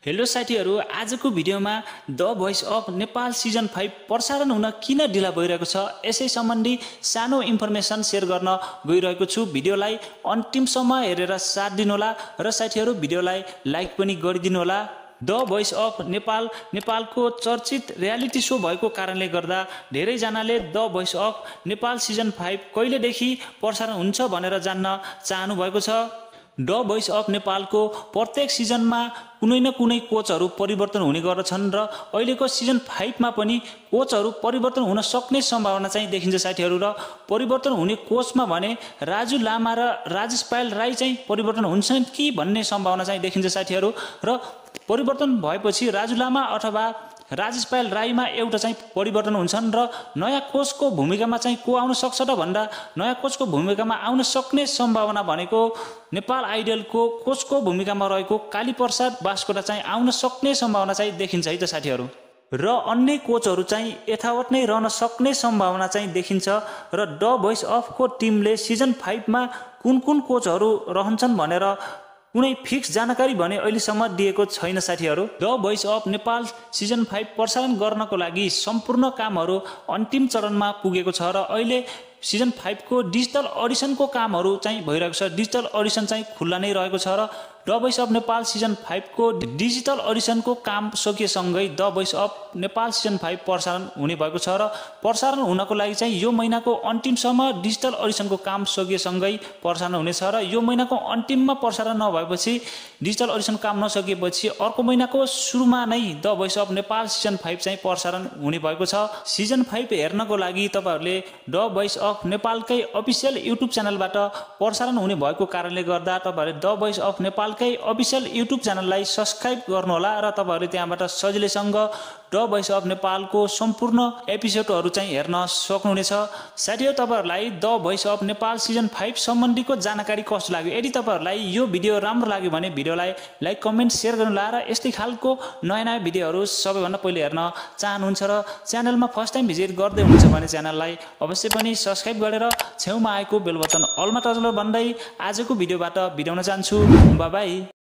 Hello साथीहरु, आजको भिडियोमा the voice of Nepal season 5 प्रसारण हुन किन ढिला भइरहेको छ यसै सम्बन्धी सानो इन्फर्मेसन शेयर गर्न गइरहेको छु। भिडियोलाई अन्तिमसम्म हेरेर साथ दिनुहोला र साथीहरु भिडियोलाई लाइक पनि गरिदिनु होला। द भोइस अफ नेपाल नेपालको चर्चित रियालिटी शो भएको कारणले गर्दा धेरै जनाले the voice of Nepal season 5 कहिलेदेखि प्रसारण हुन्छ भनेर जान्न चाहनु भएको छ। द भोइस अफ नेपालको प्रत्येक सिजनमा कुनै न कुनै कोचहरू परिवर्तन हुने गर्दछन् र अहिलेको सिजन 5 मा पनि कोचहरू परिवर्तन हुन सक्ने सम्भावना चाहिँ देखिन्छ साथीहरु। र परिवर्तन हुने कोचमा भने राजु लामा र राजेश पायल राई चाहिँ परिवर्तन हुन्छन् कि भन्ने सम्भावना चाहिँ देखिन्छ साथीहरु। र परिवर्तन भएपछि राजु लामा अथवा राजेश पायल राईमा एउटा चाहिँ परिवर्तन हुन्छन् र नयाँ कोचको भूमिकामा चाहिँ को आउन सक्छ त भन्दा नयाँ कोचको भूमिकामा आउन सक्ने सम्भावना भनेको नेपाल आइडलको कोचको भूमिकामा रहेको काली प्रसाद बास्कोटा चाहिँ आउन सक्ने सम्भावना चाहिँ देखिन्छ है त साथीहरु। र अन्य कोचहरू चाहिँ यथावत नै रहन सक्ने सम्भावना चाहिँ देखिन्छ र द भोइस अफ को टिमले सिजन 5 मा कुन कुन कोचहरू रहन्छन् भनेर कुनै फिक्स जानकारी भने अहिलेसम्म दिएको छैन साथीहरु। The voice of Nepal season 5 प्रसारण गर्नको लागि सम्पूर्ण कामहरू अन्तिम चरणमा पुगेको छ र अहिले सिजन 5 को डिजिटल अडिसनको कामहरू चाहिँ भइरहेको छ। डिजिटल अडिसन चाहिँ खुल्ला नै रहेको छ र the voice of Nepal season 5 को डिजिटल अडिसनको काम सकिएसँगै the voice of Nepal season 5 प्रसारण हुने भएको छ र प्रसारण हुनको लागि चाहिँ यो महिनाको अन्तिमसम्म डिजिटल अडिसनको काम सकिएसँगै प्रसारण हुनेछ र यो महिनाको अन्तिममा प्रसारण नभएपछि डिजिटल अडिसन काम नसकिएपछि अर्को महिनाको सुरुमा नै the voice of Nepal season 5 चाहिँ प्रसारण हुने भएको छ। सिजन 5 हेर्नको लागि तपाईहरुले द भोइस अफ नेपालकै अफिसियल युट्युब च्यानलबाट प्रसारण हुने भएको कारणले गर्दा तपाईहरुले the voice of Nepal official YouTube च्यानललाई सब्स्क्राइब गर्नुहोला र तपाईहरुले त्यहाँबाट सजिलैसँग द भोइस अफ नेपालको सम्पूर्ण एपिसोडहरू चाहिँ हेर्न सक्नुहुनेछ। साथीहरु, तपाईहरुलाई the voice of Nepal season 5 सम्बन्धीको जानकारी कस्तो लाग्यो? यदि तपाईहरुलाई यो भिडियो राम्रो लाग्यो भने भिडियोलाई लाइक कमेन्ट शेयर गर्नुहोला र यस्तै खालको नयाँ भिडियोहरू सबैभन्दा पहिले हेर्न चाहनुहुन्छ र च्यानलमा फर्स्ट टाइम भिजिट गर्दै हुनुहुन्छ भने च्यानललाई अवश्य पनि सब्स्क्राइब गरेर छेउमा आएको बेल बटन अलमा टच गर्नु भन्दै आजको भिडियोबाट बिदाउन चाहन्छु। Bye by.